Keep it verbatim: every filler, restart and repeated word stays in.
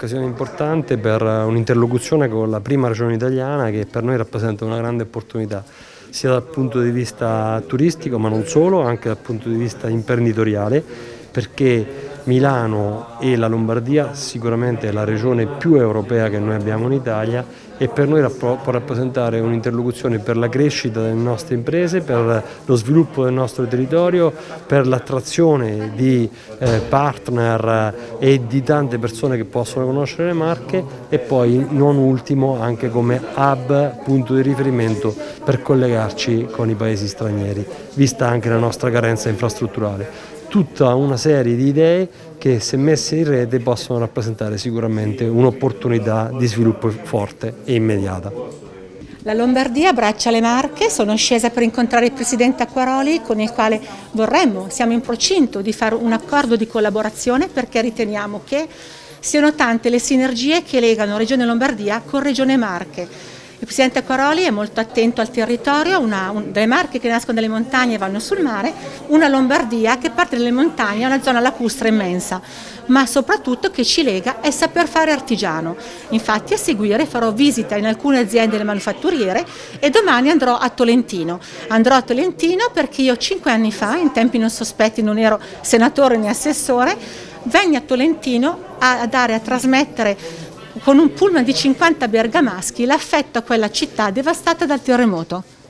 un'occasione importante per un'interlocuzione con la prima regione italiana, che per noi rappresenta una grande opportunità, sia dal punto di vista turistico ma non solo, anche dal punto di vista imprenditoriale, perché Milano e la Lombardia sicuramente è la regione più europea che noi abbiamo in Italia, e per noi può rappresentare un'interlocuzione per la crescita delle nostre imprese, per lo sviluppo del nostro territorio, per l'attrazione di eh, partner e di tante persone che possono conoscere le Marche, e poi non ultimo anche come hub, punto di riferimento per collegarci con i paesi stranieri, vista anche la nostra carenza infrastrutturale. Tutta una serie di idee che, se messe in rete, possono rappresentare sicuramente un'opportunità di sviluppo forte e immediata. La Lombardia abbraccia le Marche. Sono scesa per incontrare il Presidente Acquaroli, con il quale vorremmo, siamo in procinto di fare un accordo di collaborazione, perché riteniamo che siano tante le sinergie che legano Regione Lombardia con Regione Marche. Il Presidente Acquaroli è molto attento al territorio, una, un, delle Marche che nascono dalle montagne e vanno sul mare, una Lombardia che parte dalle montagne, una zona lacustre immensa, ma soprattutto che ci lega è saper fare artigiano. Infatti a seguire farò visita in alcune aziende manufatturiere e domani andrò a Tolentino. Andrò a Tolentino perché io cinque anni fa, in tempi non sospetti, non ero senatore né assessore, venni a Tolentino a, a dare, a trasmettere con un pullman di cinquanta bergamaschi l'affetto a quella città devastata dal terremoto.